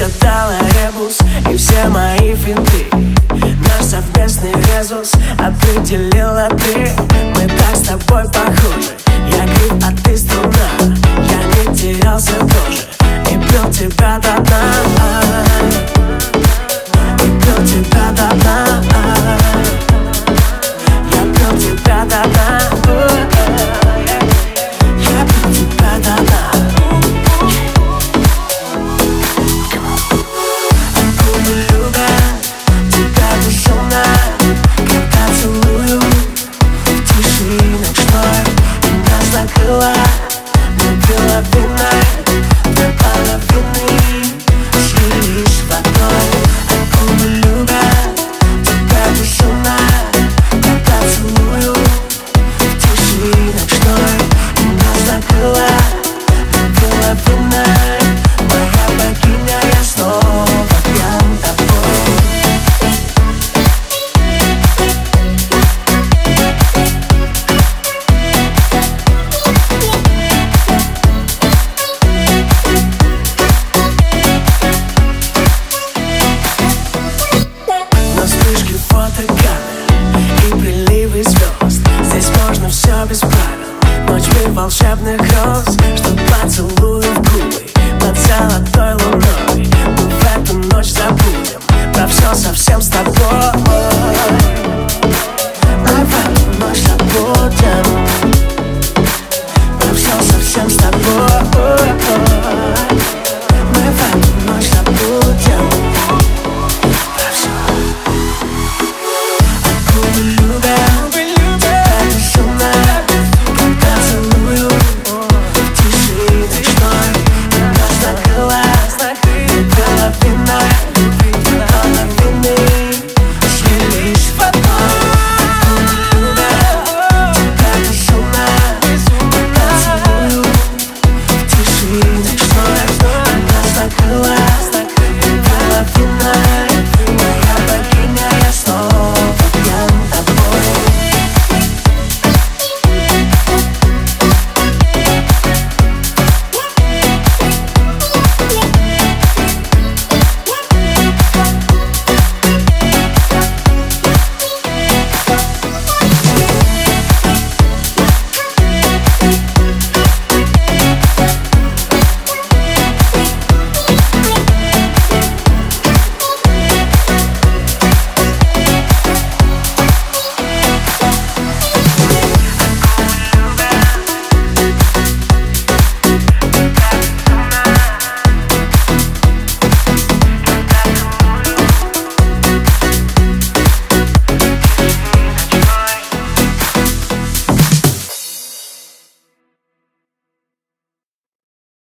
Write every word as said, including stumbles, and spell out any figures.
разгадала ребус и все мои финты. Наш совместный резус определила ты. Мы так с тобой похожи. Я гриф, а ты струна. Я не терялся тоже и пил тебя до дна. И пил тебя до дна. Я пил тебя до дна. Я пил тебя до дна. Губы любят тебя безумно, когда целую в тиши ночной. Нас накрыла, любила виной, две половины слились в одной. А губы любят тебя безумно, когда целую в тиши ночной. Нас накрыла, любила виной, моя богиня, я снова пьян тобой. На вспышке фотокамер и приливы звезд. Здесь можно все без правил. Ночь мир волшебных роз, что поцелую в губы под золотой луной. Мы в эту ночь забудем про все совсем с тобой. Мы в эту ночь забудем про все совсем с тобой. Мы в эту ночь забудем про все. А губы любят тебя безумно, когда целую в тиши ночной. Нас накрыла, любила виной, две половины слились в одной. Губы любят тебя безумно, когда целую в тиши ночной.